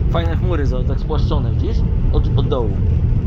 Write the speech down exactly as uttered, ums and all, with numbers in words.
Fajne chmury, tak spłaszczone, widzisz? Od, od dołu.